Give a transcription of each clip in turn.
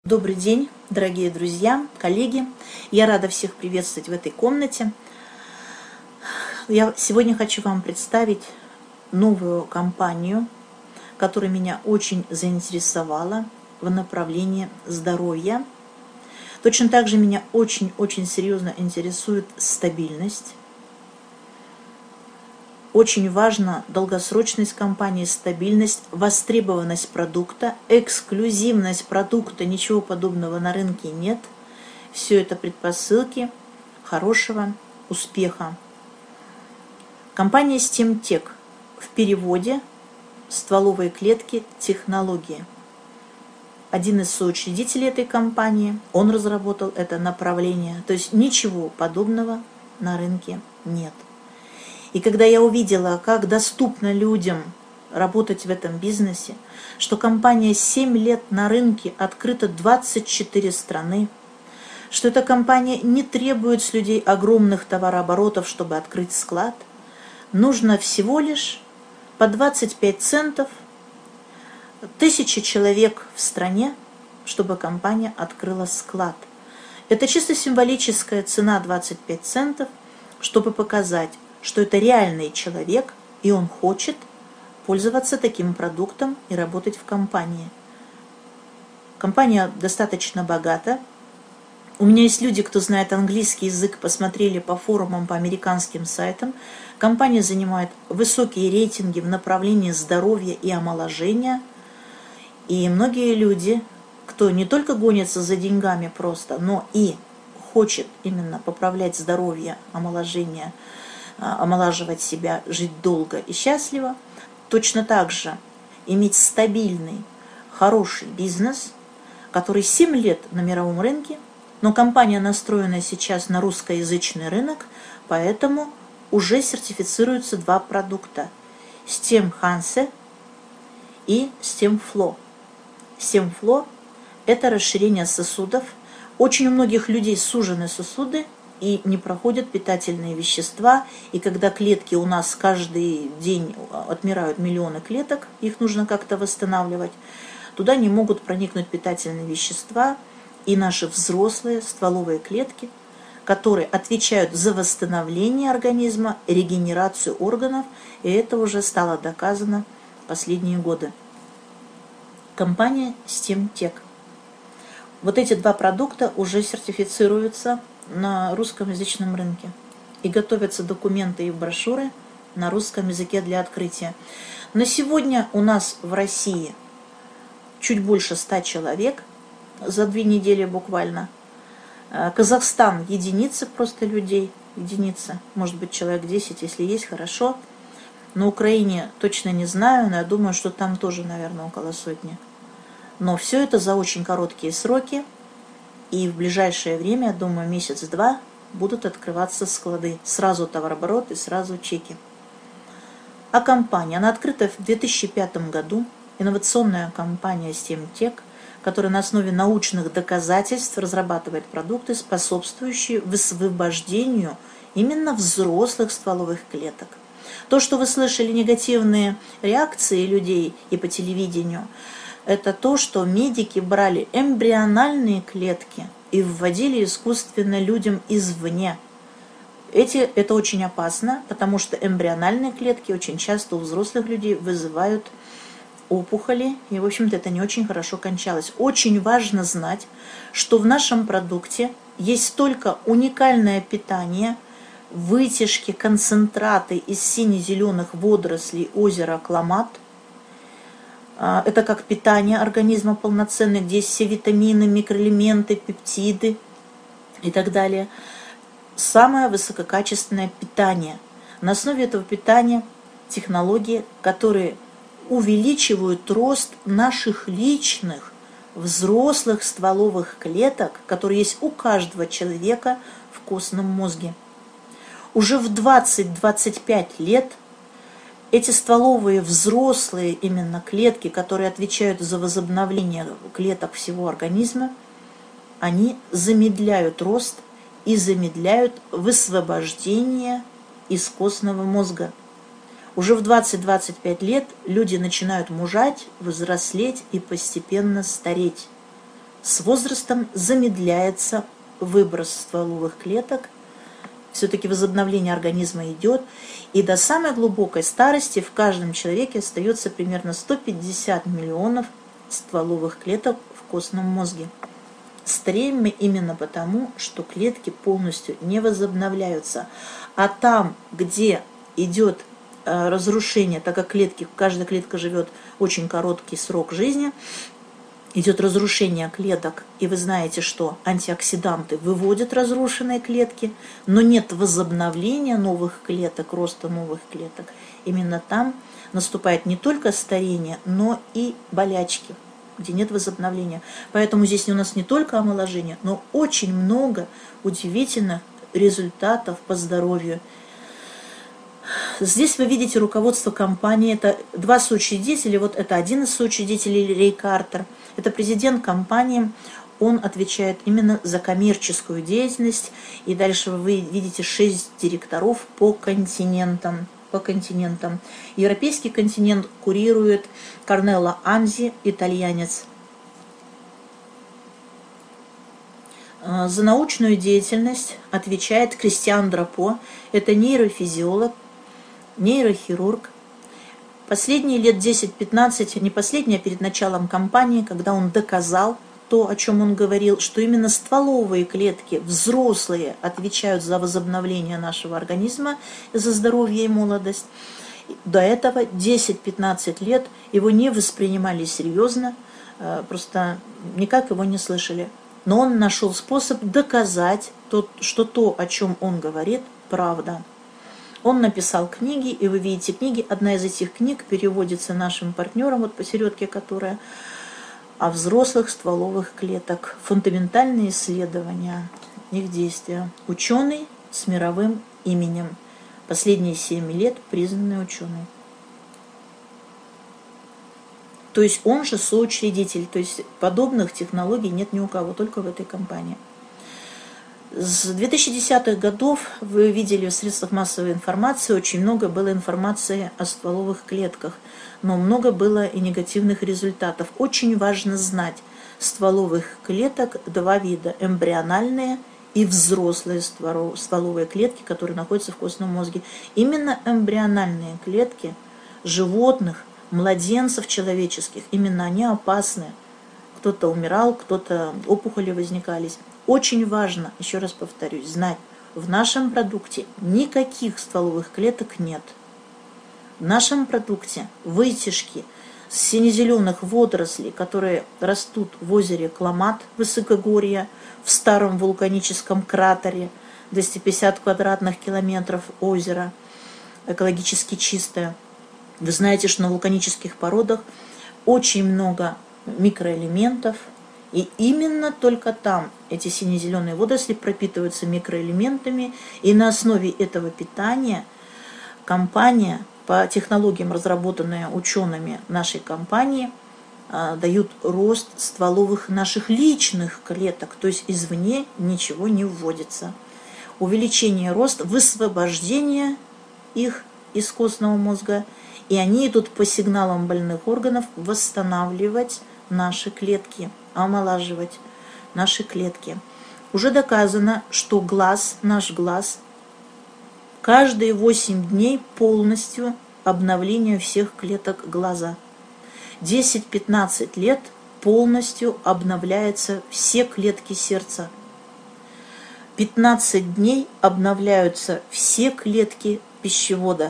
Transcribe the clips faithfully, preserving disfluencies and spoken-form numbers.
Добрый день, дорогие друзья, коллеги. Я рада всех приветствовать в этой комнате. Я сегодня хочу вам представить новую компанию, которая меня очень заинтересовала в направлении здоровья. Точно так же меня очень-очень серьезно интересует стабильность. Очень важна долгосрочность компании, стабильность, востребованность продукта, эксклюзивность продукта, ничего подобного на рынке нет. Все это предпосылки хорошего успеха. Компания STEMTech, в переводе стволовые клетки технологии. Один из соучредителей этой компании, он разработал это направление. То есть ничего подобного на рынке нет. И когда я увидела, как доступно людям работать в этом бизнесе, что компания семь лет на рынке, открыта двадцать четыре страны, что эта компания не требует с людей огромных товарооборотов, чтобы открыть склад, нужно всего лишь по двадцать пять центов, тысячи человек в стране, чтобы компания открыла склад. Это чисто символическая цена двадцать пять центов, чтобы показать, что это реальный человек, и он хочет пользоваться таким продуктом и работать в компании. Компания достаточно богата. У меня есть люди, кто знает английский язык, посмотрели по форумам, по американским сайтам. Компания занимает высокие рейтинги в направлении здоровья и омоложения. И многие люди, кто не только гонится за деньгами просто, но и хочет именно поправлять здоровье, омоложение, омолаживать себя, жить долго и счастливо, точно так же иметь стабильный, хороший бизнес, который семь лет на мировом рынке, но компания настроена сейчас на русскоязычный рынок, поэтому уже сертифицируются два продукта – STEMHANSE и STEMFLO. STEMFLO – это расширение сосудов. Очень у многих людей сужены сосуды, и не проходят питательные вещества, и когда клетки у нас каждый день отмирают миллионы клеток, их нужно как-то восстанавливать, туда не могут проникнуть питательные вещества, и наши взрослые стволовые клетки, которые отвечают за восстановление организма, регенерацию органов, и это уже стало доказано в последние годы. Компания STEMTech. Вот эти два продукта уже сертифицируются на русскоязычном рынке. И готовятся документы и брошюры на русском языке для открытия. На сегодня у нас в России чуть больше ста человек за две недели буквально. Казахстан единицы просто людей, единица, может быть человек десять, если есть, хорошо. На Украине точно не знаю, но я думаю, что там тоже, наверное, около сотни. Но все это за очень короткие сроки. И в ближайшее время, я думаю, месяц-два, будут открываться склады. Сразу товарооборот и сразу чеки. А компания, она открыта в две тысячи пятом году. Инновационная компания STEMTech, которая на основе научных доказательств разрабатывает продукты, способствующие высвобождению именно взрослых стволовых клеток. То, что вы слышали негативные реакции людей и по телевидению, это то, что медики брали эмбриональные клетки и вводили искусственно людям извне. Эти, это очень опасно, потому что эмбриональные клетки очень часто у взрослых людей вызывают опухоли, и, в общем-то, это не очень хорошо кончалось. Очень важно знать, что в нашем продукте есть только уникальное питание, вытяжки, концентраты из сине-зеленых водорослей озера Кламат. Это как питание организма полноценное, где есть все витамины, микроэлементы, пептиды и так далее. Самое высококачественное питание. На основе этого питания технологии, которые увеличивают рост наших личных взрослых стволовых клеток, которые есть у каждого человека в костном мозге. Уже в двадцать-двадцать пять лет эти стволовые взрослые именно клетки, которые отвечают за возобновление клеток всего организма, они замедляют рост и замедляют высвобождение из костного мозга. Уже в двадцать-двадцать пять лет люди начинают мужать, взрослеть и постепенно стареть. с возрастом замедляется выброс стволовых клеток, все-таки возобновление организма идет, и до самой глубокой старости в каждом человеке остается примерно сто пятьдесят миллионов стволовых клеток в костном мозге. Стареем мы именно потому, что клетки полностью не возобновляются. А там, где идет э, разрушение, так как клетки, каждая клетка живет очень короткий срок жизни, идет разрушение клеток, и вы знаете, что антиоксиданты выводят разрушенные клетки, но нет возобновления новых клеток, роста новых клеток. Именно там наступает не только старение, но и болячки, где нет возобновления. Поэтому здесь у нас не только омоложение, но очень много удивительных результатов по здоровью. Здесь вы видите руководство компании, это два соучредителя, вот это один из соучредителей, Рэй Картер, это президент компании, он отвечает именно за коммерческую деятельность, и дальше вы видите шесть директоров по континентам. По континентам. Европейский континент курирует Корнелло Анзи, итальянец. За научную деятельность отвечает Кристиан Драпо, это нейрофизиолог, нейрохирург. Последние лет десять-пятнадцать, не последние, а перед началом кампании, когда он доказал то, о чем он говорил, что именно стволовые клетки, взрослые, отвечают за возобновление нашего организма, за здоровье и молодость. До этого десять-пятнадцать лет его не воспринимали серьезно, просто никак его не слышали. Но он нашел способ доказать, что то, о чем он говорит, правда. Он написал книги, и вы видите книги. Одна из этих книг переводится нашим партнером, вот посередке которая, о взрослых стволовых клеток. Фундаментальные исследования, их действия. Ученый с мировым именем. Последние семь лет признанный ученый. То есть он же соучредитель. То есть подобных технологий нет ни у кого, только в этой компании. С две тысячи десятых годов вы видели в средствах массовой информации, очень много было информации о стволовых клетках, но много было и негативных результатов. Очень важно знать, стволовых клеток два вида: эмбриональные и взрослые стволовые клетки, которые находятся в костном мозге. Именно эмбриональные клетки животных, младенцев человеческих, именно они опасны. Кто-то умирал, кто-то опухоли возникались. Очень важно, еще раз повторюсь, знать, в нашем продукте никаких стволовых клеток нет. В нашем продукте вытяжки с сине-зеленых водорослей, которые растут в озере Кламат, высокогорье, в старом вулканическом кратере, двести пятьдесят квадратных километров озера, экологически чистое. Вы знаете, что на вулканических породах очень много микроэлементов, и именно только там эти сине-зеленые водоросли пропитываются микроэлементами, и на основе этого питания компания, по технологиям, разработанные учеными нашей компании, дают рост стволовых наших личных клеток, то есть извне ничего не вводится. Увеличение рост, высвобождение их из костного мозга, и они идут по сигналам больных органов восстанавливать наши клетки, омолаживать наши клетки. Уже доказано, что глаз, наш глаз, каждые восемь дней полностью обновление всех клеток глаза. десять-пятнадцать лет полностью обновляются все клетки сердца. пятнадцать дней обновляются все клетки пищевода.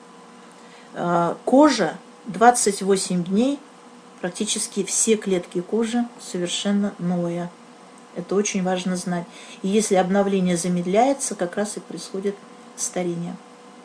Кожа двадцать восемь дней, практически все клетки кожи совершенно новые. Это очень важно знать. И если обновление замедляется, как раз и происходит старение.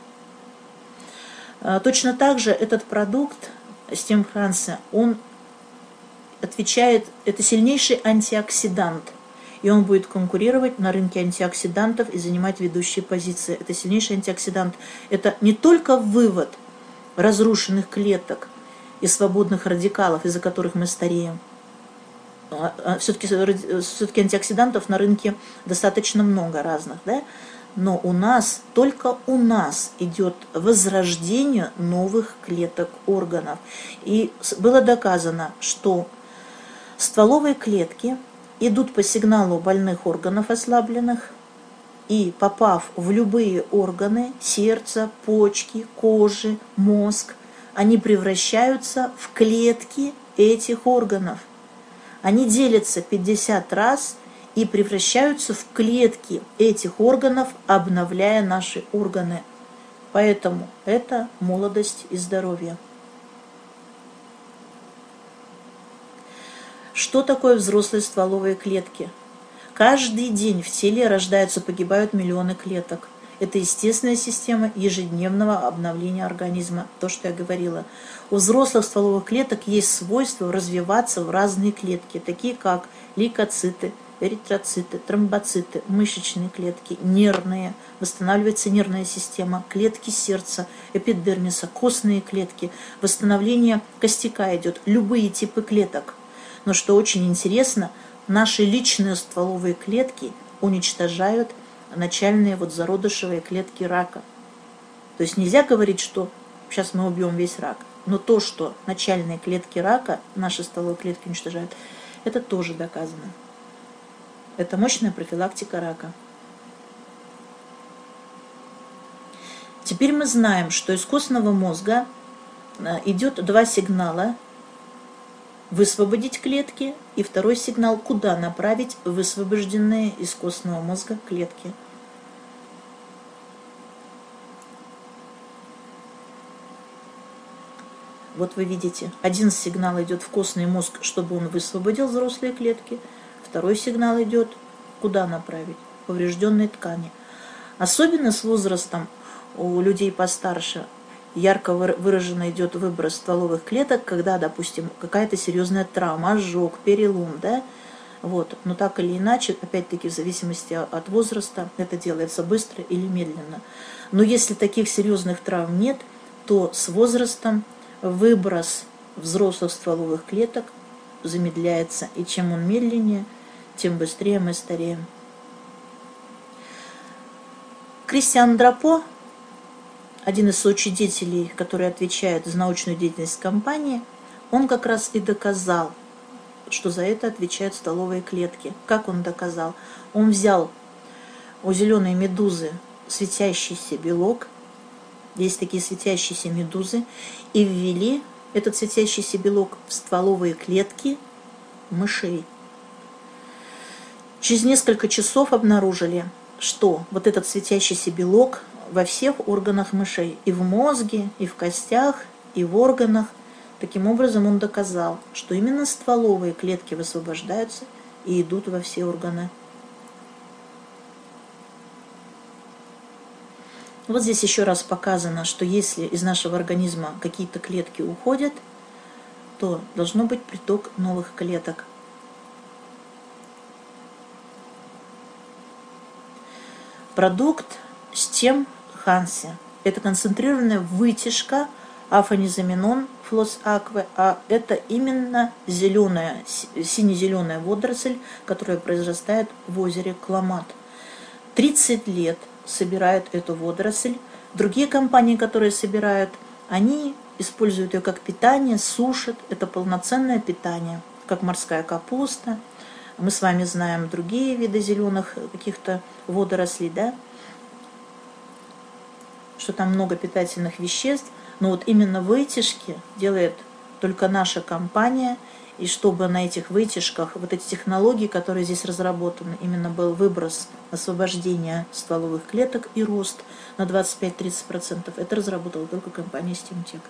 Точно так же этот продукт Стимханса, он отвечает, это сильнейший антиоксидант, и он будет конкурировать на рынке антиоксидантов и занимать ведущие позиции. Это сильнейший антиоксидант. Это не только вывод разрушенных клеток и свободных радикалов, из-за которых мы стареем. Все-таки, все-таки антиоксидантов на рынке достаточно много разных, да? Но у нас, только у нас идет возрождение новых клеток органов. И было доказано, что стволовые клетки идут по сигналу больных органов ослабленных, и попав в любые органы, сердце, почки, кожи, мозг, они превращаются в клетки этих органов. Они делятся пятьдесят раз и превращаются в клетки этих органов, обновляя наши органы. Поэтому это молодость и здоровье. Что такое взрослые стволовые клетки? Каждый день в теле рождаются, погибают миллионы клеток. Это естественная система ежедневного обновления организма. То, что я говорила. У взрослых стволовых клеток есть свойство развиваться в разные клетки, такие как лейкоциты, эритроциты, тромбоциты, мышечные клетки, нервные, восстанавливается нервная система, клетки сердца, эпидермиса, костные клетки, восстановление костяка идет, любые типы клеток. Но что очень интересно, наши личные стволовые клетки уничтожают начальные вот зародышевые клетки рака. То есть нельзя говорить, что сейчас мы убьем весь рак. Но то, что начальные клетки рака, наши стволовые клетки уничтожают, это тоже доказано. Это мощная профилактика рака. Теперь мы знаем, что из костного мозга идет два сигнала: высвободить клетки, и второй сигнал, куда направить высвобожденные из костного мозга клетки. Вот вы видите, один сигнал идет в костный мозг, чтобы он высвободил взрослые клетки, второй сигнал идет, куда направить? Поврежденные ткани. Особенно с возрастом у людей постарше ярко выраженно идет выброс стволовых клеток, когда, допустим, какая-то серьезная травма, ожог, перелом, да, вот. Но так или иначе, опять-таки, в зависимости от возраста, это делается быстро или медленно. Но если таких серьезных травм нет, то с возрастом выброс взрослых стволовых клеток замедляется, и чем он медленнее, тем быстрее мы стареем. Кристиан Драпо, один из соучредителей, который отвечает за научную деятельность компании, он как раз и доказал, что за это отвечают стволовые клетки. Как он доказал? Он взял у зеленой медузы светящийся белок, есть такие светящиеся медузы, и ввели этот светящийся белок в стволовые клетки мышей. Через несколько часов обнаружили, что вот этот светящийся белок во всех органах мышей, и в мозге, и в костях, и в органах. Таким образом он доказал, что именно стволовые клетки высвобождаются и идут во все органы. Вот здесь еще раз показано, что если из нашего организма какие-то клетки уходят, то должно быть приток новых клеток. Продукт Стем Ханси. Это концентрированная вытяжка афонизаминон флос акве, а это именно зеленая, сине-зеленая водоросль, которая произрастает в озере Кламат. тридцать лет собирают эту водоросль. Другие компании, которые собирают, они используют ее как питание, сушат. Это полноценное питание, как морская капуста. Мы с вами знаем другие виды зеленых каких-то водорослей, да? Что там много питательных веществ, но вот именно вытяжки делает только наша компания, и чтобы на этих вытяжках, вот эти технологии, которые здесь разработаны, именно был выброс, освобождение стволовых клеток и рост на двадцать пять - тридцать процентов, это разработала только компания Стемтек.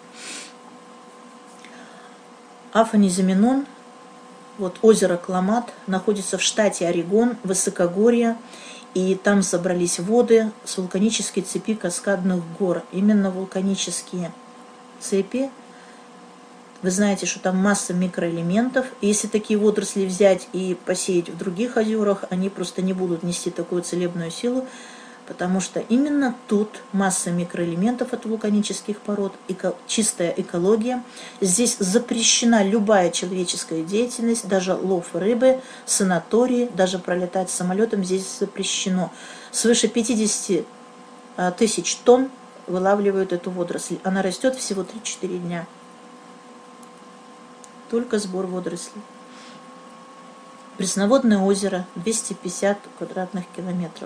Афонизаминон, вот озеро Кламат, находится в штате Орегон, высокогорье, и там собрались воды с вулканической цепи каскадных гор. Именно вулканические цепи. Вы знаете, что там масса микроэлементов. И если такие водоросли взять и посеять в других озерах, они просто не будут нести такую целебную силу, потому что именно тут масса микроэлементов от вулканических пород, эко, чистая экология. Здесь запрещена любая человеческая деятельность, даже лов рыбы, санатории, даже пролетать самолетом здесь запрещено. Свыше пятидесяти тысяч тонн вылавливают эту водоросль. Она растет всего три-четыре дня. Только сбор водорослей. Пресноводное озеро, двести пятьдесят квадратных километров.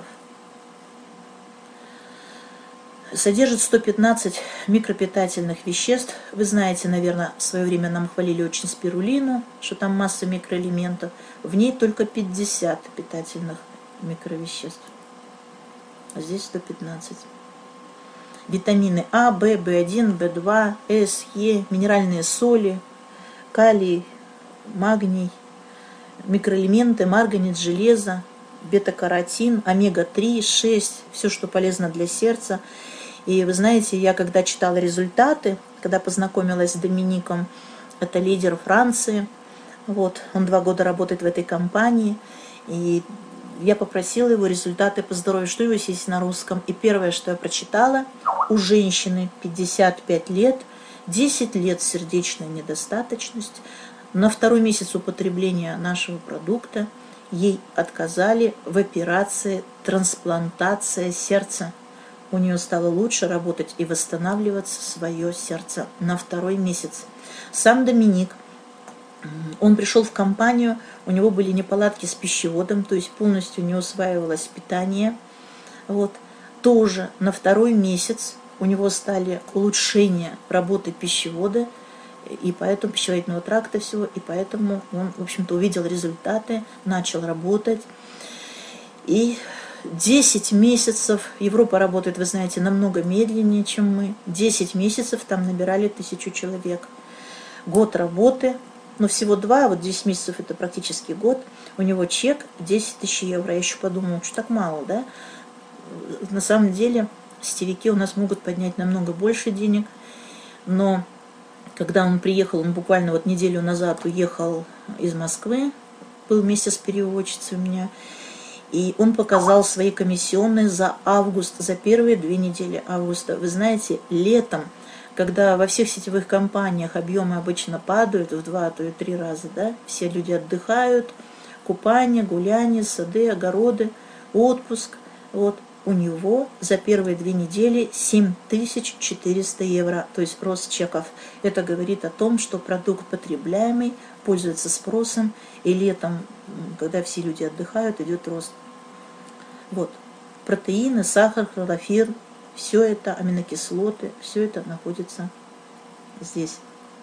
Содержит сто пятнадцать микропитательных веществ. Вы знаете, наверное, в свое время нам хвалили очень спирулину, что там масса микроэлементов. В ней только пятьдесят питательных микровеществ. А здесь сто пятнадцать. Витамины А, В, В один, В два, С, Е, минеральные соли, калий, магний, микроэлементы, марганец, железо, бета-каротин, омега три, шесть, все, что полезно для сердца. И вы знаете, я когда читала результаты, когда познакомилась с Домиником, это лидер Франции, вот, он два года работает в этой компании, и я попросила его результаты по здоровью, что у него есть на русском. И первое, что я прочитала, у женщины пятьдесят пять лет, десять лет сердечная недостаточность. На второй месяц употребления нашего продукта ей отказали в операции трансплантация сердца. У нее стало лучше работать и восстанавливаться свое сердце на второй месяц. Сам Доминик, он пришел в компанию, у него были неполадки с пищеводом, то есть полностью не усваивалось питание. Вот. Тоже на второй месяц у него стали улучшения работы пищевода, и поэтому пищеводного тракта всего, и поэтому он, в общем-то, увидел результаты, начал работать. И десять месяцев, Европа работает, вы знаете, намного медленнее, чем мы. десять месяцев там набирали тысячу человек. Год работы, но всего два, вот десять месяцев это практически год. У него чек десять тысяч евро. Я еще подумала, что так мало, да? На самом деле сетевики у нас могут поднять намного больше денег, но когда он приехал, он буквально вот неделю назад уехал из Москвы, был вместе с переводчицей у меня, и он показал свои комиссионные за август, за первые две недели августа. Вы знаете, летом, когда во всех сетевых компаниях объемы обычно падают в два, а то и три раза, да, все люди отдыхают, купание, гуляние, сады, огороды, отпуск, вот, у него за первые две недели семь тысяч четыреста евро, то есть рост чеков. Это говорит о том, что продукт потребляемый, пользуется спросом, и летом, когда все люди отдыхают, идет рост. Вот. Протеины, сахар, хлорофилл, все это, аминокислоты, все это находится здесь.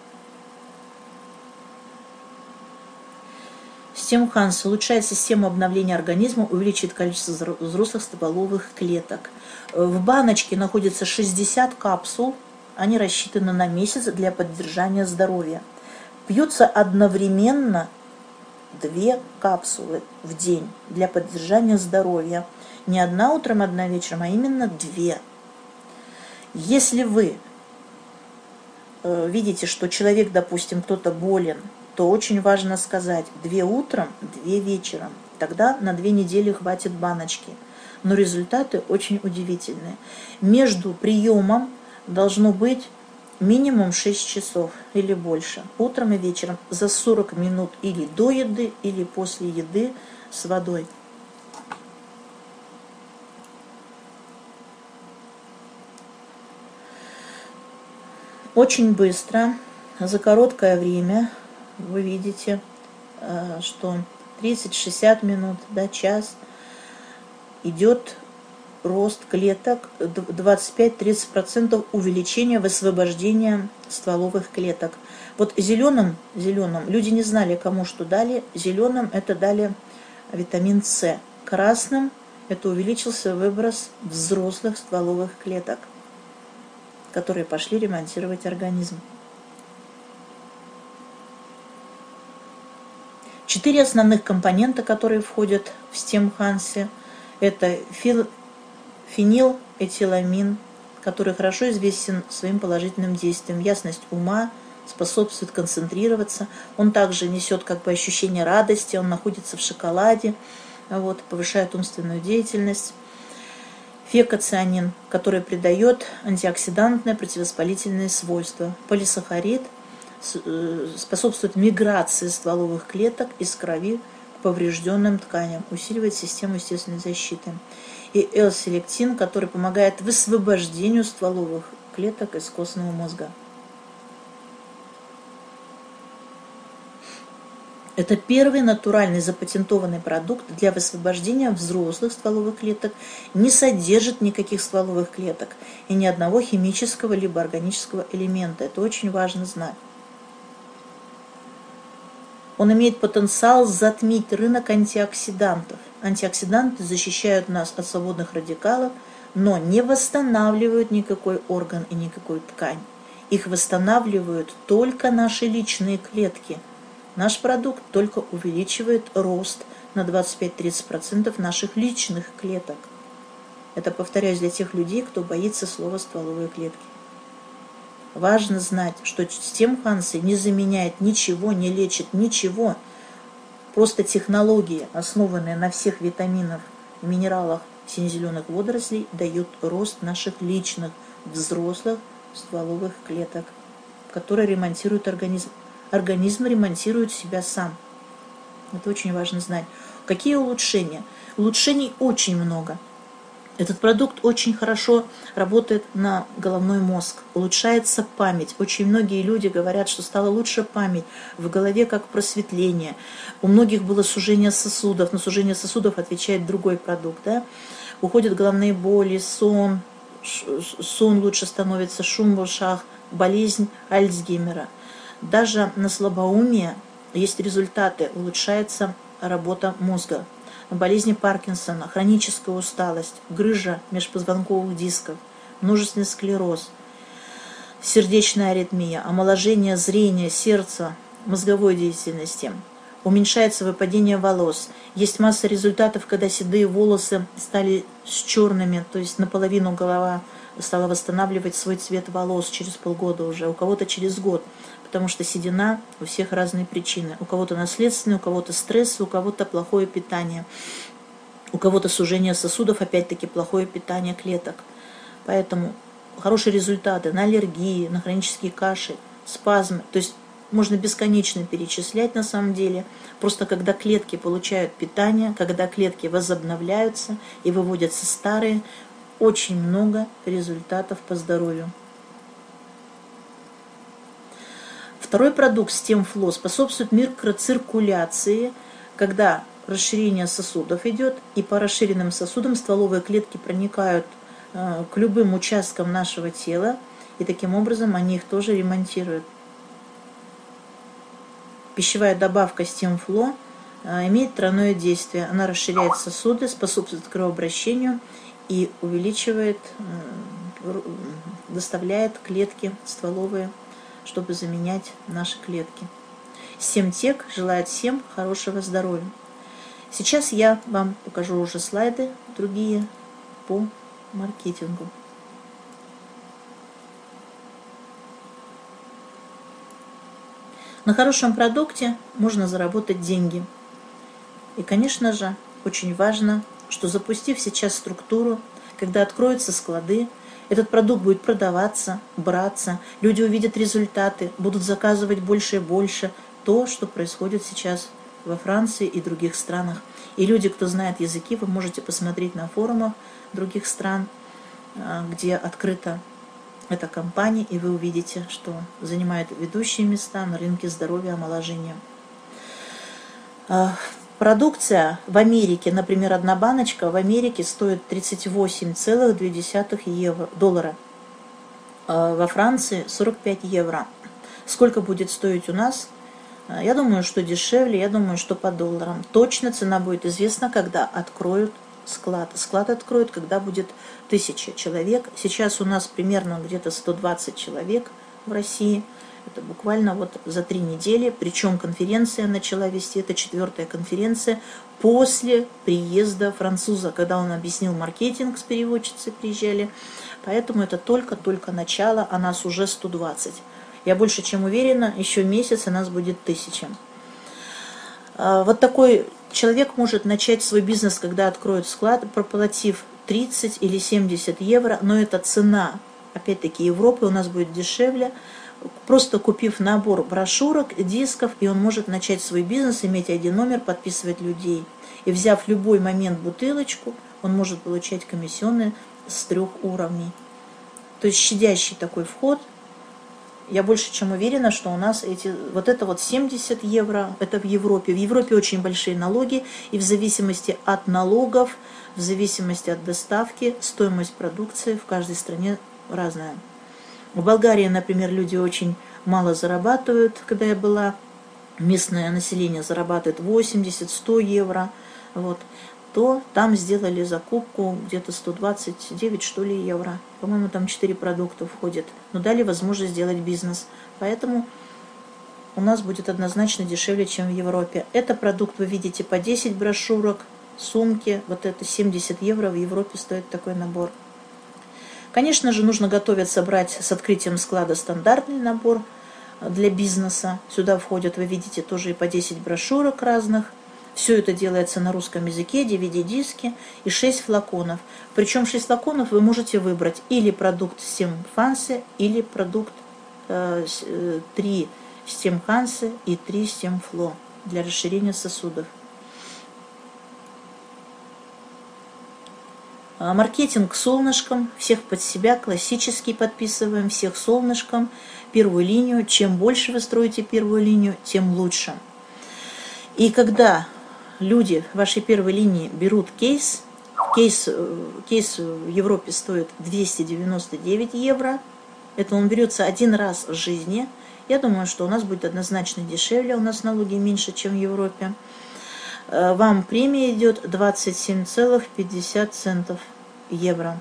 Стимханс улучшает систему обновления организма, увеличивает количество взрослых стволовых клеток. В баночке находится шестьдесят капсул, они рассчитаны на месяц для поддержания здоровья. Пьются одновременно две капсулы в день для поддержания здоровья. Не одна утром, одна вечером, а именно две. Если вы э, видите, что человек, допустим, кто-то болен, то очень важно сказать, две утром, две вечером. Тогда на две недели хватит баночки. Но результаты очень удивительные. Между приемом должно быть минимум шесть часов или больше. Утром и вечером за сорок минут или до еды, или после еды с водой. Очень быстро, за короткое время, вы видите, что тридцать-шестьдесят минут, да, час идет рост клеток, двадцать пять-тридцать процентов увеличения высвобождения стволовых клеток. Вот зеленым, зеленым, люди не знали, кому что дали, зеленым это дали витамин С, красным это увеличился выброс взрослых стволовых клеток, которые пошли ремонтировать организм. Четыре основных компонента, которые входят в стимхансе, это фил, фенилэтиламин, который хорошо известен своим положительным действием, ясность ума, способствует концентрироваться. Он также несет как бы ощущение радости, он находится в шоколаде, вот, повышает умственную деятельность. Фекоцианин, который придает антиоксидантные противовоспалительные свойства. Полисахарид способствует миграции стволовых клеток из крови к поврежденным тканям, усиливает систему естественной защиты. И L-селектин, который помогает высвобождению стволовых клеток из костного мозга. Это первый натуральный запатентованный продукт для высвобождения взрослых стволовых клеток, не содержит никаких стволовых клеток и ни одного химического либо органического элемента. Это очень важно знать. Он имеет потенциал затмить рынок антиоксидантов. Антиоксиданты защищают нас от свободных радикалов, но не восстанавливают никакой орган и никакую ткань. Их восстанавливают только наши личные клетки. Наш продукт только увеличивает рост на двадцать пять-тридцать процентов наших личных клеток. Это, повторяюсь, для тех людей, кто боится слова стволовые клетки. Важно знать, что система Хансы не заменяет ничего, не лечит ничего. Просто технологии, основанные на всех витаминах и минералах сине-зеленых водорослей, дают рост наших личных, взрослых стволовых клеток, которые ремонтируют организм. Организм ремонтирует себя сам. Это очень важно знать. Какие улучшения? Улучшений очень много. Этот продукт очень хорошо работает на головной мозг, улучшается память. Очень многие люди говорят, что стала лучше память, в голове как просветление. У многих было сужение сосудов, но сужение сосудов отвечает другой продукт. Да? Уходят головные боли, сон, сон лучше становится, шум в ушах, болезнь Альцгеймера. Даже на слабоумие есть результаты, улучшается работа мозга. Болезни Паркинсона, хроническая усталость, грыжа межпозвонковых дисков, множественный склероз, сердечная аритмия, омоложение зрения, сердца, мозговой деятельности, уменьшается выпадение волос. Есть масса результатов, когда седые волосы стали с черными, то есть наполовину голова стала восстанавливать свой цвет волос через полгода уже, у кого-то через год. Потому что седина у всех разные причины. У кого-то наследственные, у кого-то стресс, у кого-то плохое питание. У кого-то сужение сосудов, опять-таки плохое питание клеток. Поэтому хорошие результаты на аллергии, на хронические каши, спазмы. То есть можно бесконечно перечислять на самом деле. Просто когда клетки получают питание, когда клетки возобновляются и выводятся старые, очень много результатов по здоровью. Второй продукт StemFlow способствует микроциркуляции, когда расширение сосудов идет, и по расширенным сосудам стволовые клетки проникают э, к любым участкам нашего тела, и таким образом они их тоже ремонтируют. Пищевая добавка StemFlow э, имеет тройное действие. Она расширяет сосуды, способствует кровообращению и увеличивает, э, доставляет клетки стволовые, чтобы заменять наши клетки. Семтек желает всем хорошего здоровья. Сейчас я вам покажу уже слайды другие по маркетингу. На хорошем продукте можно заработать деньги. И, конечно же, очень важно, что запустив сейчас структуру, когда откроются склады, этот продукт будет продаваться, браться, люди увидят результаты, будут заказывать больше и больше. То, что происходит сейчас во Франции и других странах. И люди, кто знает языки, вы можете посмотреть на форумах других стран, где открыта эта компания, и вы увидите, что занимает ведущие места на рынке здоровья и омоложения. Продукция в Америке, например, одна баночка в Америке стоит тридцать восемь целых две десятых доллара. Во Франции сорок пять евро. Сколько будет стоить у нас? Я думаю, что дешевле, я думаю, что по долларам. Точно цена будет известна, когда откроют склад. Склад откроют, когда будет тысяча человек. Сейчас у нас примерно где-то сто двадцать человек в России. Это буквально вот за три недели. Причем конференция начала вести. Это четвертая конференция после приезда француза, когда он объяснил маркетинг, с переводчицей приезжали. Поэтому это только-только начало, а нас уже сто двадцать. Я больше чем уверена, еще месяц, и нас будет тысяча. Вот такой человек может начать свой бизнес, когда откроет склад, проплатив тридцать или семьдесят евро, но это цена, опять-таки, Европы, у нас будет дешевле, просто купив набор брошюрок, дисков, и он может начать свой бизнес, иметь один номер, подписывать людей. И взяв в любой момент бутылочку, он может получать комиссионные с трех уровней. То есть щадящий такой вход, я больше чем уверена, что у нас эти, вот это вот семьдесят евро, это в Европе. В Европе очень большие налоги, и в зависимости от налогов, в зависимости от доставки, стоимость продукции в каждой стране разная. В Болгарии, например, люди очень мало зарабатывают, когда я была, местное население зарабатывает восемьдесят-сто евро, вот, то там сделали закупку где-то сто двадцать девять, что ли, евро. По-моему, там четыре продукта входят. Но дали возможность сделать бизнес. Поэтому у нас будет однозначно дешевле, чем в Европе. Это продукт, вы видите, по десять брошюрок, сумки. Вот это семьдесят евро в Европе стоит такой набор. Конечно же, нужно готовиться брать с открытием склада стандартный набор для бизнеса. Сюда входят, вы видите, тоже и по десять брошюрок разных. Все это делается на русском языке, ди ви ди-диски и шесть флаконов. Причем шесть флаконов вы можете выбрать или продукт Стем Хансе, или продукт э, три Стем Хансе и три Стем Фло для расширения сосудов. Маркетинг солнышком, всех под себя, классический подписываем, всех солнышком, первую линию. Чем больше вы строите первую линию, тем лучше. И когда люди в вашей первой линии берут кейс, кейс, кейс в Европе стоит двести девяносто девять евро, это он берется один раз в жизни, я думаю, что у нас будет однозначно дешевле, у нас налоги меньше, чем в Европе. Вам премия идет двадцать семь целых пятьдесят центов евро.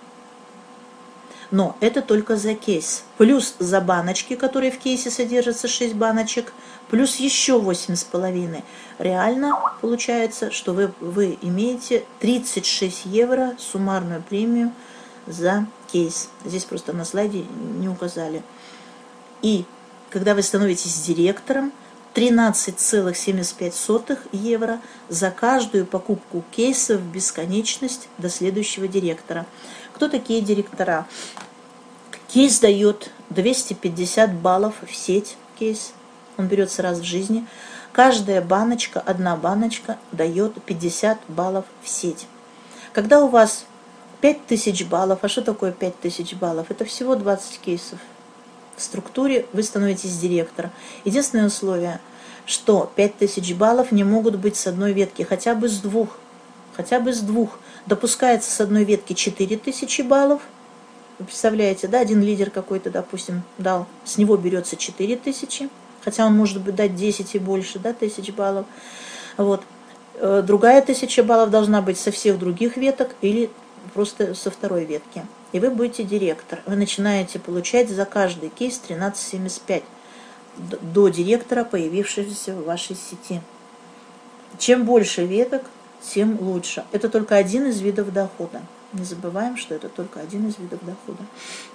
Но это только за кейс. Плюс за баночки, которые в кейсе содержатся, шесть баночек, плюс еще восемь с половиной. Реально получается, что вы, вы имеете тридцать шесть евро суммарную премию за кейс. Здесь просто на слайде не указали. И когда вы становитесь директором, тринадцать целых семьдесят пять сотых евро за каждую покупку кейса в бесконечность до следующего директора. Кто такие директора? Кейс дает двести пятьдесят баллов в сеть. Кейс, он берется раз в жизни. Каждая баночка, одна баночка дает пятьдесят баллов в сеть. Когда у вас пять тысяч баллов, а что такое пять тысяч баллов? Это всего двадцать кейсов. В структуре вы становитесь директором. Единственное условие, что пять тысяч баллов не могут быть с одной ветки, хотя бы с двух. Хотя бы с двух. Допускается с одной ветки четыре тысячи баллов. Вы представляете, да, один лидер какой-то, допустим, дал, с него берется четыре тысячи, хотя он может быть дать десять и больше, да, тысяч баллов. Вот. Другая тысяча баллов должна быть со всех других веток или просто со второй ветки. И вы будете директор. Вы начинаете получать за каждый кейс тринадцать семьдесят пять до директора, появившегося в вашей сети. Чем больше веток, тем лучше. Это только один из видов дохода. Не забываем, что это только один из видов дохода.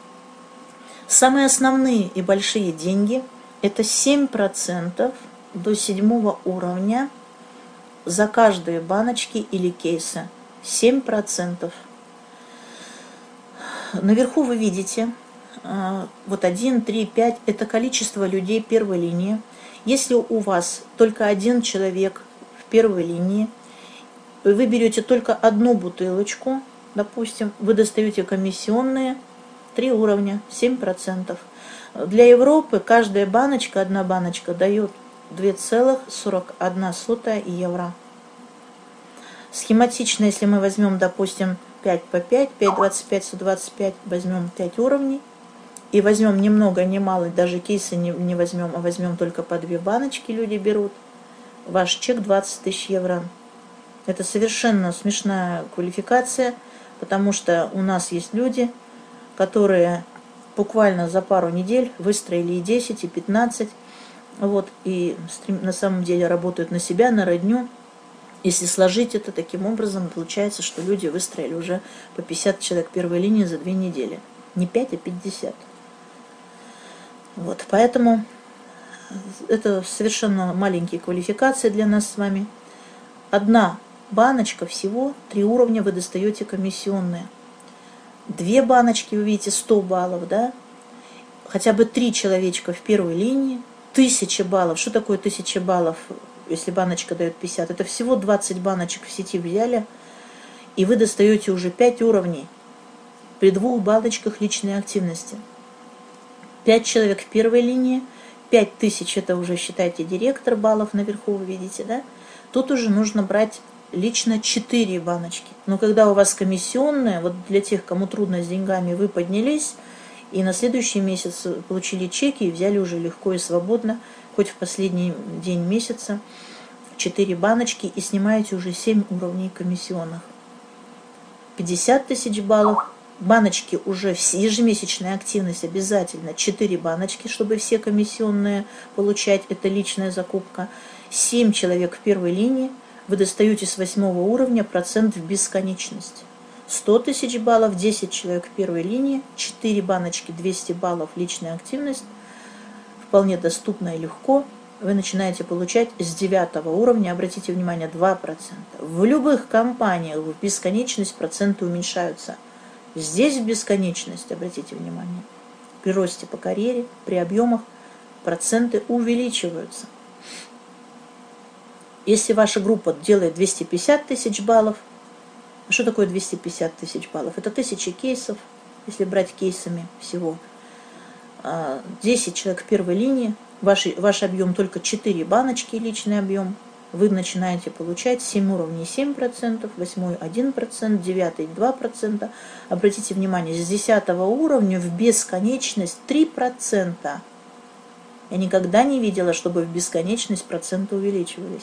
Самые основные и большие деньги – это семь процентов до седьмого уровня за каждые баночки или кейсы. семь процентов. Наверху вы видите, вот один, три, пять – это количество людей первой линии. Если у вас только один человек в первой линии, вы берете только одну бутылочку, допустим, вы достаете комиссионные, три уровня, семь процентов. Для Европы каждая баночка, одна баночка дает две целых сорок одна сотая евро. Схематично, если мы возьмем, допустим, пять по пять, пять, двадцать пять, сто двадцать пять, возьмем пять уровней, и возьмем ни много, ни мало, даже кейсы не, не возьмем, а возьмем только по две баночки, люди берут, ваш чек двадцать тысяч евро. Это совершенно смешная квалификация, потому что у нас есть люди, которые буквально за пару недель выстроили и десять, и пятнадцать, вот, и на самом деле работают на себя, на родню. Если сложить это таким образом, получается, что люди выстроили уже по пятьдесят человек первой линии за две недели. Не пять, а пятьдесят. Вот, поэтому это совершенно маленькие квалификации для нас с вами. Одна баночка всего, три уровня вы достаете комиссионные. Две баночки, вы видите, сто баллов, да? Хотя бы три человечка в первой линии, тысяча баллов. Что такое тысяча баллов, если баночка дает пятьдесят? Это всего двадцать баночек в сети взяли, и вы достаете уже пять уровней при двух баночках личной активности. пять человек в первой линии, пять тысяч это уже, считайте, директор, баллов наверху вы видите, да? Тут уже нужно брать лично четыре баночки. Но когда у вас комиссионная, вот для тех, кому трудно с деньгами, вы поднялись, и на следующий месяц получили чеки и взяли уже легко и свободно, хоть в последний день месяца, четыре баночки и снимаете уже семь уровней комиссионных. пятьдесят тысяч баллов. Баночки уже, ежемесячная активность обязательно, четыре баночки, чтобы все комиссионные получать, это личная закупка. семь человек в первой линии, вы достаете с восьмого уровня процент в бесконечность. сто тысяч баллов, десять человек в первой линии, четыре баночки, двести баллов, личная активность, вполне доступно и легко. Вы начинаете получать с девятого уровня, обратите внимание, два процента. В любых компаниях в бесконечность проценты уменьшаются. Здесь в бесконечность, обратите внимание, при росте по карьере, при объемах проценты увеличиваются. Если ваша группа делает двести пятьдесят тысяч баллов, что такое двести пятьдесят тысяч баллов? Это тысячи кейсов, если брать кейсами всего. десять человек в первой линии, ваш, ваш объем только четыре баночки, личный объем. Вы начинаете получать семь уровней семь процентов, восьмой один процент, девятый два процента. Обратите внимание, с десятого уровня в бесконечность три процента. Я никогда не видела, чтобы в бесконечность проценты увеличивались.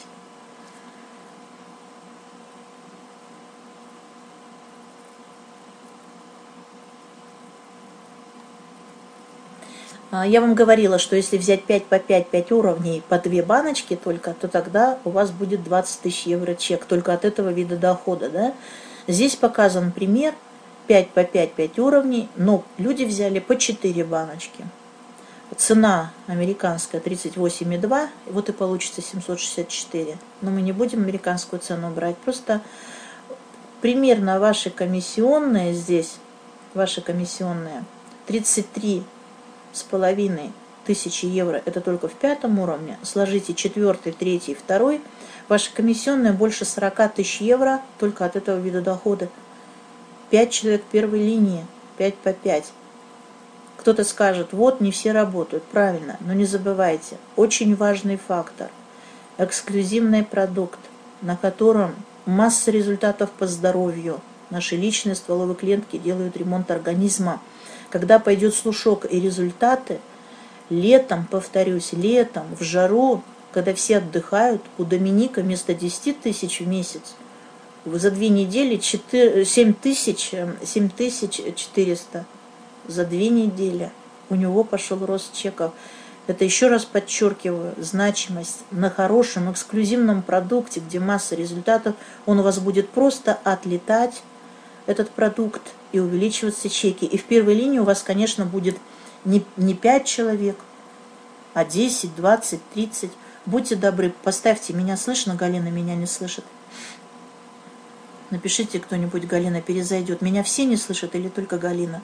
Я вам говорила, что если взять пять по пять, пять уровней по две баночки только, то тогда у вас будет двадцать тысяч евро чек, только от этого вида дохода. Да? Здесь показан пример, пять по пять, пять уровней, но люди взяли по четыре баночки. Цена американская тридцать восемь и два, вот и получится семьсот шестьдесят четыре. Но мы не будем американскую цену брать, просто примерно ваши комиссионные здесь, ваши комиссионные, тридцать три с половиной тысячи евро, это только в пятом уровне, сложите четвертый, третий, второй, ваша комиссионная больше сорок тысяч евро только от этого вида дохода. пять человек первой линии, пять по пять. Кто-то скажет, вот не все работают, правильно, но не забывайте, очень важный фактор, эксклюзивный продукт, на котором масса результатов по здоровью. Наши личные стволовые клетки делают ремонт организма. Когда пойдет слушок и результаты, летом, повторюсь, летом, в жару, когда все отдыхают, у Доминика вместо десяти тысяч в месяц за две недели семь тысяч четыреста. За две недели у него пошел рост чеков. Это еще раз подчеркиваю, значимость на хорошем эксклюзивном продукте, где масса результатов, он у вас будет просто отлетать, этот продукт, и увеличиваться чеки. И в первой линии у вас, конечно, будет не, не пять человек, а десять, двадцать, тридцать. Будьте добры, поставьте, меня слышно, Галина меня не слышит. Напишите кто-нибудь, Галина перезайдет. Меня все не слышат или только Галина?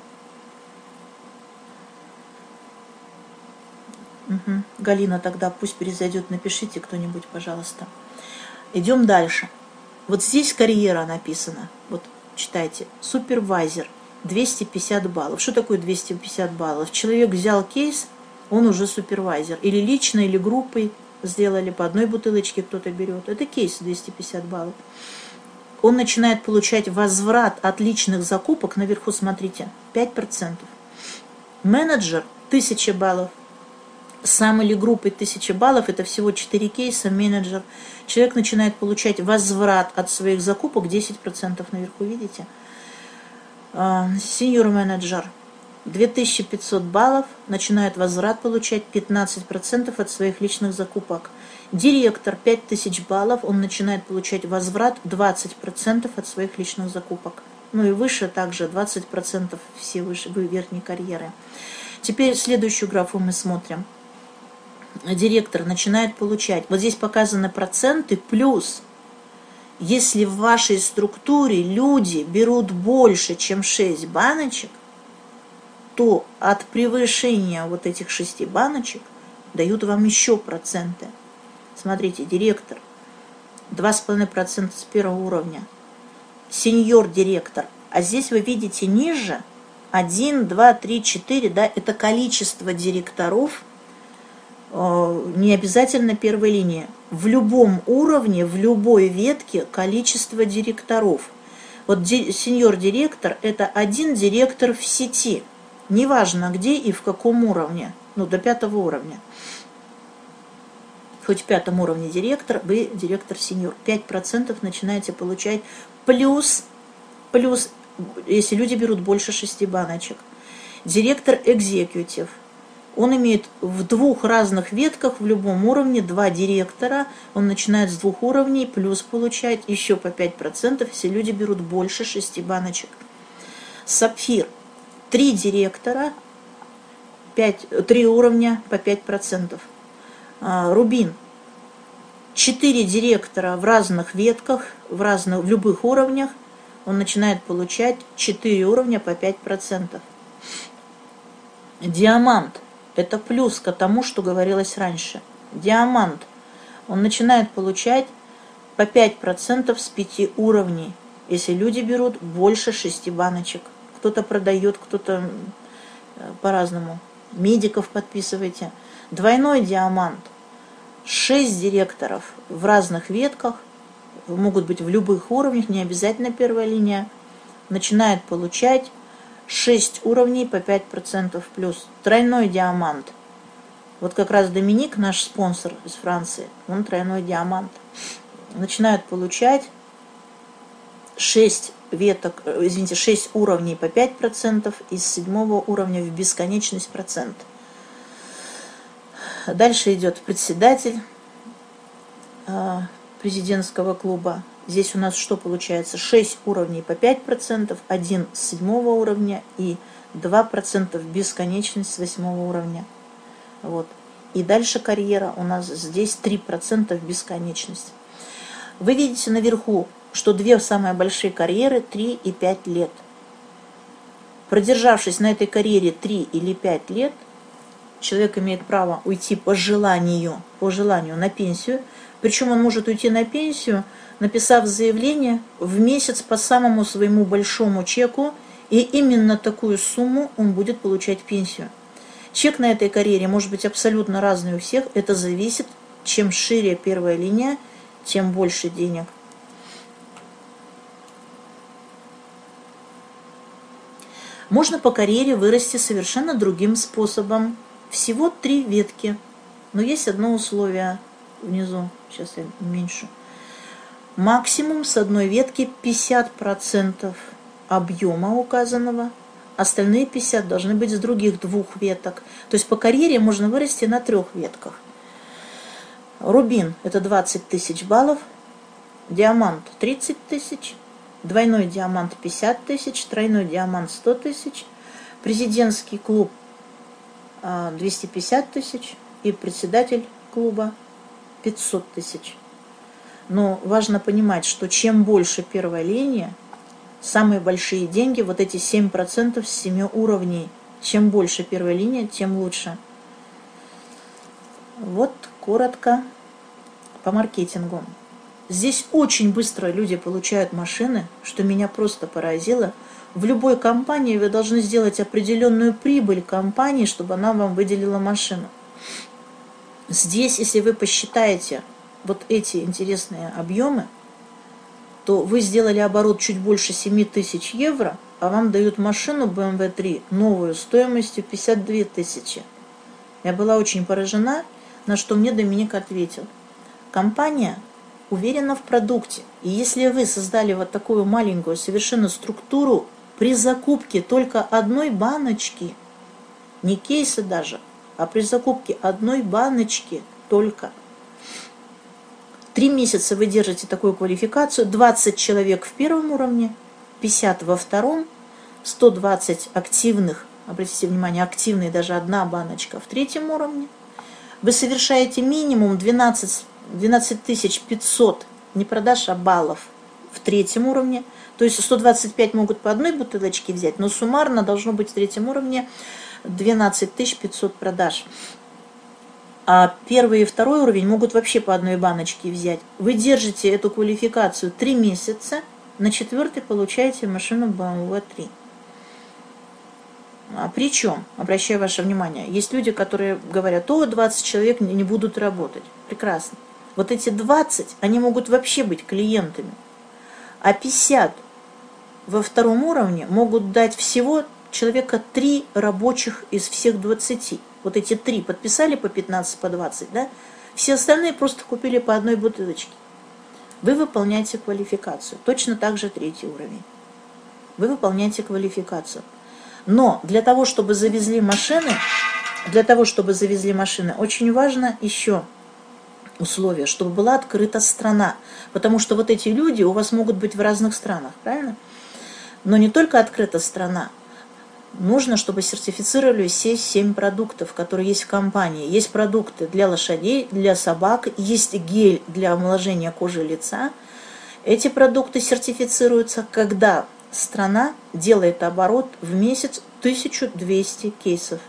Угу. Галина тогда пусть перезайдет, напишите кто-нибудь, пожалуйста. Идем дальше. Вот здесь карьера написана. Вот читайте. Супервайзер. двести пятьдесят баллов. Что такое двести пятьдесят баллов? Человек взял кейс, он уже супервайзер. Или лично, или группой сделали по одной бутылочке, кто-то берет. Это кейс двести пятьдесят баллов. Он начинает получать возврат от личных закупок. Наверху смотрите, пять процентов. Менеджер тысяча баллов. Сам или группой тысяча баллов, это всего четыре кейса, менеджер. Человек начинает получать возврат от своих закупок десять процентов наверху, видите? Сеньор менеджер две тысячи пятьсот баллов, начинает возврат получать пятнадцать процентов от своих личных закупок. Директор пять тысяч баллов, он начинает получать возврат двадцать процентов от своих личных закупок. Ну и выше также двадцать процентов все выше, верхней карьеры. Теперь следующую графу мы смотрим. Директор начинает получать, вот здесь показаны проценты, плюс, если в вашей структуре люди берут больше, чем шесть баночек, то от превышения вот этих шести баночек дают вам еще проценты. Смотрите, директор, два с половиной процента с первого уровня, сеньор директор, а здесь вы видите ниже, один, два, три, четыре, да, это количество директоров, не обязательно первой линии. В любом уровне, в любой ветке количество директоров. Вот сеньор-директор – это один директор в сети. Неважно где и в каком уровне. Ну, до пятого уровня. Хоть в пятом уровне директор, вы директор сеньор. пять процентов начинаете получать плюс, плюс, если люди берут больше шести баночек. Директор экзекьютив. Он имеет в двух разных ветках в любом уровне два директора. Он начинает с двух уровней, плюс получает еще по пять процентов, если люди берут больше шести баночек. Сапфир. три директора, пять, три уровня по пять процентов. Рубин. четыре директора в разных ветках, в, разных, в любых уровнях. Он начинает получать четыре уровня по пять процентов. Диамант. Это плюс к тому, что говорилось раньше. Диамант. Он начинает получать по пять процентов с пяти уровней, если люди берут больше шести баночек. Кто-то продает, кто-то по-разному. Медиков подписывайте. Двойной диамант. шесть директоров в разных ветках, могут быть в любых уровнях, не обязательно первая линия, начинает получать шесть уровней по пять процентов плюс. Тройной диамант. Вот как раз Доминик, наш спонсор из Франции, он тройной диамант. Начинают получать шесть веток, извините, шесть уровней по пять процентов, из седьмого уровня в бесконечность процент. Дальше идет председатель президентского клуба. Здесь у нас что получается? шесть уровней по пять процентов, один с седьмого уровня и два процента в бесконечность с восьмого уровня. Вот. И дальше карьера у нас здесь три процента в бесконечность. Вы видите наверху, что две самые большие карьеры три и пять лет. Продержавшись на этой карьере три или пять лет, человек имеет право уйти по желанию, по желанию на пенсию. Причем он может уйти на пенсию, написав заявление в месяц по самому своему большому чеку, и именно такую сумму он будет получать пенсию. Чек на этой карьере может быть абсолютно разный у всех. Это зависит, чем шире первая линия, тем больше денег. Можно по карьере вырасти совершенно другим способом. Всего три ветки. Но есть одно условие внизу. Сейчас я уменьшу. Максимум с одной ветки пятьдесят процентов объема указанного. Остальные пятьдесят должны быть с других двух веток. То есть по карьере можно вырасти на трех ветках. Рубин – это двадцать тысяч баллов. Диамант – тридцать тысяч. Двойной диамант – пятьдесят тысяч. Тройной диамант – сто тысяч. Президентский клуб – двести пятьдесят тысяч. И председатель клуба – пятьсот тысяч. Но важно понимать, что чем больше первая линия, самые большие деньги, вот эти семь процентов с семи уровней. Чем больше первая линия, тем лучше. Вот коротко по маркетингу. Здесь очень быстро люди получают машины, что меня просто поразило. В любой компании вы должны сделать определенную прибыль компании, чтобы она вам выделила машину. Здесь, если вы посчитаете вот эти интересные объемы, то вы сделали оборот чуть больше семи тысяч евро, а вам дают машину бэ эм вэ три новую стоимостью пятьдесят две тысячи. Я была очень поражена, на что мне Доминик ответил. Компания уверена в продукте. И если вы создали вот такую маленькую совершенно структуру при закупке только одной баночки, не кейса даже, а при закупке одной баночки только, три месяца вы держите такую квалификацию, двадцать человек в первом уровне, пятьдесят во втором, сто двадцать активных, обратите внимание, активные даже одна баночка в третьем уровне. Вы совершаете минимум двенадцать тысяч пятьсот, не продаж, а баллов в третьем уровне. То есть сто двадцать пять могут по одной бутылочке взять, но суммарно должно быть в третьем уровне двенадцать тысяч пятьсот продаж. А первый и второй уровень могут вообще по одной баночке взять. Вы держите эту квалификацию три месяца, на четвертый получаете машину бэ эм вэ три. А причем, обращаю ваше внимание, есть люди, которые говорят, о, двадцать человек не будут работать. Прекрасно. Вот эти двадцать, они могут вообще быть клиентами. А пятьдесят во втором уровне могут дать всего человека три рабочих из всех двадцати. Вот эти три подписали по пятнадцать, по двадцать, да? Все остальные просто купили по одной бутылочке. Вы выполняете квалификацию. Точно так же третий уровень. Вы выполняете квалификацию. Но для того, чтобы завезли машины, для того, чтобы завезли машины, очень важно еще условие, чтобы была открыта страна. Потому что вот эти люди у вас могут быть в разных странах, правильно? Но не только открыта страна. Нужно, чтобы сертифицировали все семь продуктов, которые есть в компании. Есть продукты для лошадей, для собак, есть гель для омоложения кожи лица. Эти продукты сертифицируются, когда страна делает оборот в месяц тысячу двести кейсов.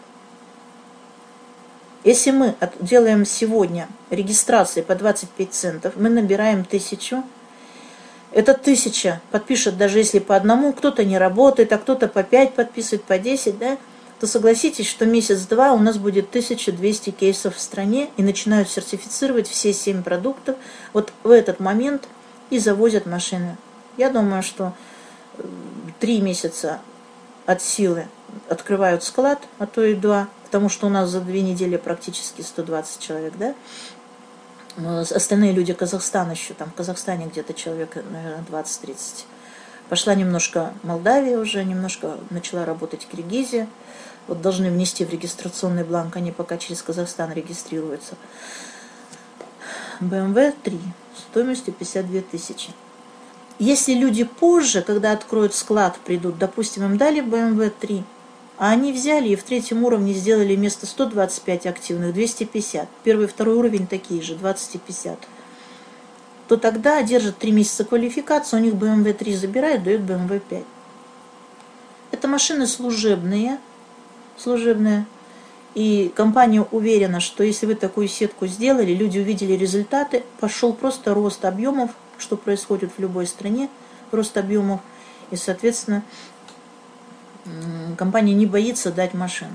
Если мы делаем сегодня регистрации по двадцать пять центов, мы набираем тысячу. Эта тысяча подпишет, даже если по одному, кто-то не работает, а кто-то по пять подписывает, по десять, да, то согласитесь, что месяц-два у нас будет тысяча двести кейсов в стране и начинают сертифицировать все семь продуктов. Вот в этот момент и завозят машины. Я думаю, что три месяца от силы открывают склад, а то и два, потому что у нас за две недели практически сто двадцать человек, да. Остальные люди Казахстана еще, там в Казахстане где-то человек, наверное, двадцать-тридцать. Пошла немножко Молдавия уже, немножко начала работать Киргизия. Вот должны внести в регистрационный бланк, они пока через Казахстан регистрируются. бэ эм вэ три стоимостью пятьдесят две тысячи. Если люди позже, когда откроют склад, придут, допустим, им дали бэ эм вэ три, а они взяли и в третьем уровне сделали вместо ста двадцати пяти активных двести пятьдесят. Первый и второй уровень такие же, двадцать и пятьдесят. То тогда держат три месяца квалификацию, у них бэ эм вэ три забирают, дают бэ эм вэ пять. Это машины служебные, служебные. И компания уверена, что если вы такую сетку сделали, люди увидели результаты, пошел просто рост объемов, что происходит в любой стране, рост объемов, и, соответственно, компания не боится дать машины.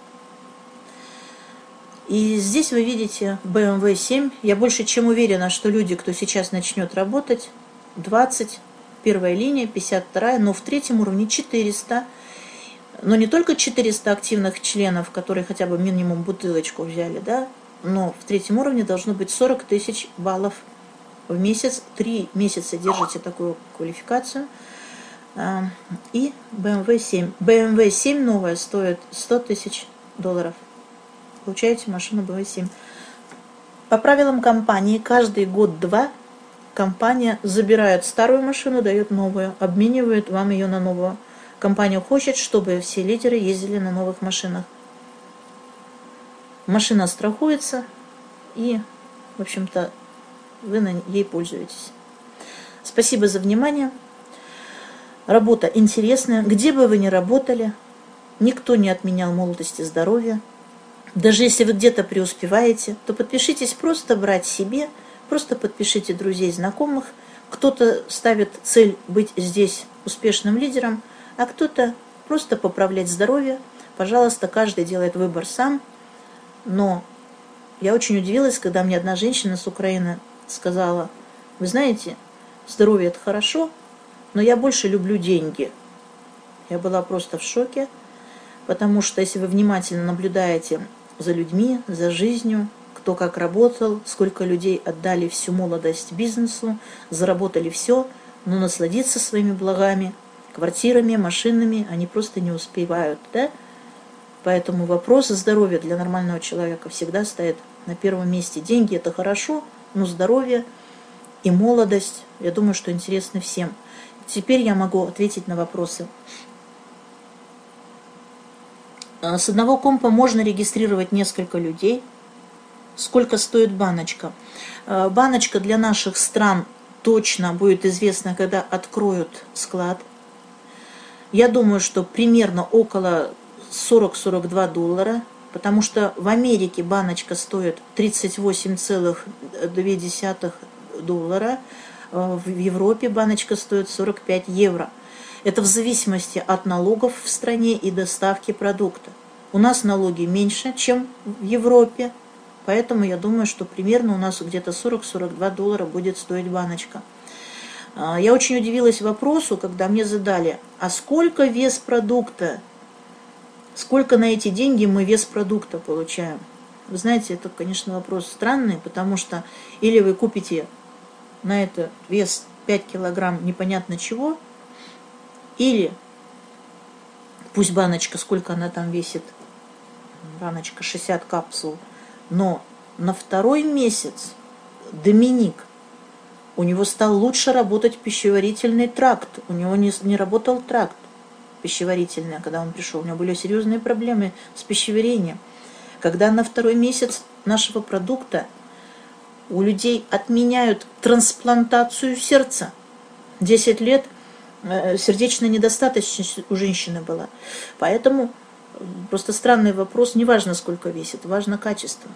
И здесь вы видите бэ эм вэ семь. Я больше чем уверена, что люди, кто сейчас начнет работать, двадцать, первая линия, пятьдесят вторая, но в третьем уровне четыреста. Но не только четыреста активных членов, которые хотя бы минимум бутылочку взяли, да, но в третьем уровне должно быть сорок тысяч баллов в месяц. Три месяца держите такую квалификацию. И бэ эм вэ семь. бэ эм вэ семь новая стоит сто тысяч долларов. Получаете машину бэ эм вэ семь. По правилам компании, каждый год-два компания забирает старую машину, дает новую, обменивает вам ее на новую. Компания хочет, чтобы все лидеры ездили на новых машинах. Машина страхуется, и, в общем-то, вы на ей пользуетесь. Спасибо за внимание. Работа интересная. Где бы вы ни работали, никто не отменял молодость и здоровье. Даже если вы где-то преуспеваете, то подпишитесь просто брать себе, просто подпишите друзей, знакомых. Кто-то ставит цель быть здесь успешным лидером, а кто-то просто поправлять здоровье. Пожалуйста, каждый делает выбор сам. Но я очень удивилась, когда мне одна женщина с Украины сказала: вы знаете, здоровье – это хорошо, но я больше люблю деньги. Я была просто в шоке, потому что если вы внимательно наблюдаете за людьми, за жизнью, кто как работал, сколько людей отдали всю молодость бизнесу, заработали все, но насладиться своими благами, квартирами, машинами они просто не успевают, да? Поэтому вопрос здоровья для нормального человека всегда стоит на первом месте. Деньги – это хорошо, но здоровье и молодость, я думаю, что интересны всем. Теперь я могу ответить на вопросы. С одного компа можно регистрировать несколько людей. Сколько стоит баночка? Баночка для наших стран точно будет известна, когда откроют склад. Я думаю, что примерно около сорок-сорок два доллара, потому что в Америке баночка стоит тридцать восемь целых две десятых доллара, в Европе баночка стоит сорок пять евро. Это в зависимости от налогов в стране и доставки продукта. У нас налоги меньше, чем в Европе, поэтому я думаю, что примерно у нас где-то сорок-сорок два доллара будет стоить баночка. Я очень удивилась вопросу, когда мне задали, а сколько вес продукта, сколько на эти деньги мы вес продукта получаем? Вы знаете, это, конечно, вопрос странный, потому что или вы купите на это вес пять килограмм непонятно чего, или пусть баночка, сколько она там весит, баночка шестьдесят капсул, но на второй месяц Доминик, у него стал лучше работать пищеварительный тракт, у него не, не работал тракт пищеварительный, когда он пришел, у него были серьезные проблемы с пищеварением. Когда на второй месяц нашего продукта у людей отменяют трансплантацию сердца, десять лет сердечная недостаточность у женщины была. Поэтому просто странный вопрос, не важно сколько весит, важно качество.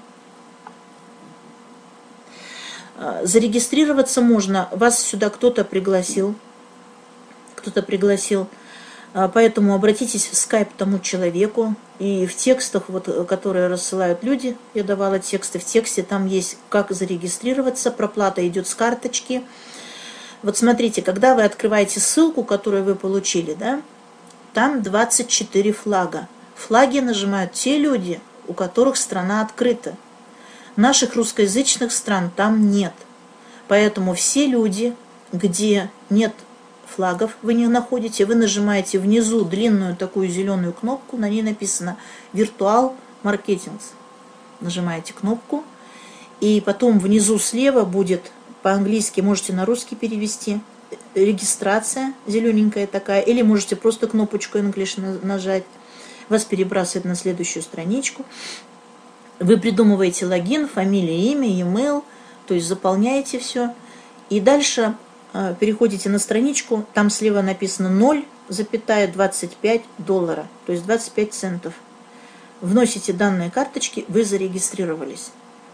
Зарегистрироваться можно, вас сюда кто-то пригласил, кто-то пригласил, поэтому обратитесь в скайп тому человеку, и в текстах, вот, которые рассылают люди, я давала тексты, в тексте там есть, как зарегистрироваться, проплата идет с карточки. Вот смотрите, когда вы открываете ссылку, которую вы получили, да, там двадцать четыре флага. Флаги нажимают те люди, у которых страна открыта. Наших русскоязычных стран там нет. Поэтому все люди, где нет флагов, вы не находите, вы нажимаете внизу длинную такую зеленую кнопку, на ней написано «Виртуал маркетинг». Нажимаете кнопку, и потом внизу слева будет по-английски, можете на русский перевести, регистрация зелененькая такая, или можете просто кнопочку English нажать, вас перебрасывает на следующую страничку. Вы придумываете логин, фамилия, имя, e-mail, то есть заполняете все. И дальше э, переходите на страничку, там слева написано ноль целых двадцать пять доллара, то есть двадцать пять центов. Вносите данные карточки, вы зарегистрировались.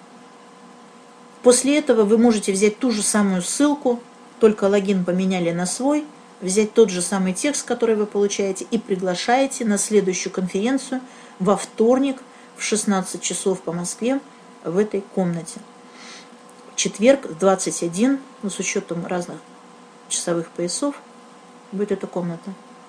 После этого вы можете взять ту же самую ссылку, только логин поменяли на свой, взять тот же самый текст, который вы получаете, и приглашаете на следующую конференцию во вторник в шестнадцать часов по Москве в этой комнате. Четверг в двадцать один, ну, с учетом разных часовых поясов, будет эта комната.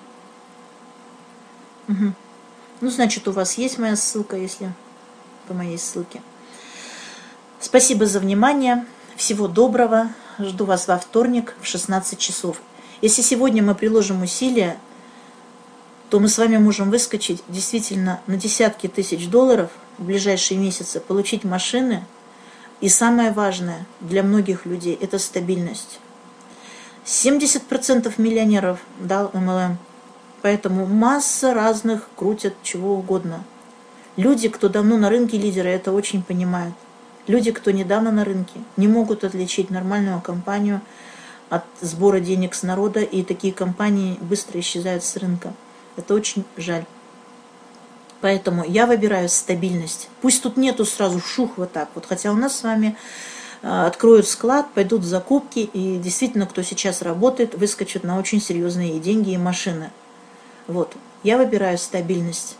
Угу. Ну, значит, у вас есть моя ссылка, если по моей ссылке. Спасибо за внимание. Всего доброго. Жду вас во вторник в шестнадцать часов. Если сегодня мы приложим усилия, то мы с вами можем выскочить действительно на десятки тысяч долларов в ближайшие месяцы, получить машины. И самое важное для многих людей – это стабильность. семьдесят процентов миллионеров дал эм эл эм, поэтому масса разных крутят чего угодно. Люди, кто давно на рынке, лидеры, это очень понимают. Люди, кто недавно на рынке, не могут отличить нормальную компанию от сбора денег с народа, и такие компании быстро исчезают с рынка. Это очень жаль. Поэтому я выбираю стабильность. Пусть тут нету сразу шух вот так вот, хотя у нас с вами откроют склад, пойдут закупки, и действительно, кто сейчас работает, выскочит на очень серьезные деньги и машины. Вот, я выбираю стабильность.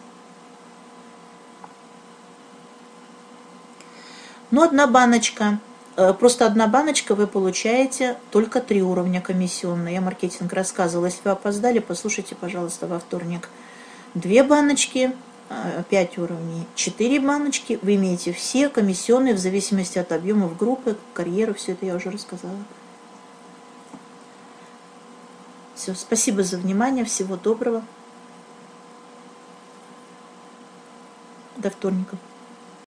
Ну, одна баночка. Просто одна баночка, вы получаете только три уровня комиссионные. Я маркетинг рассказывала. Если вы опоздали, послушайте, пожалуйста, во вторник. Две баночки, пять уровней. Четыре баночки, вы имеете все комиссионные в зависимости от объемов группы, карьеры. Все это я уже рассказала. Все, спасибо за внимание. Всего доброго. До вторника.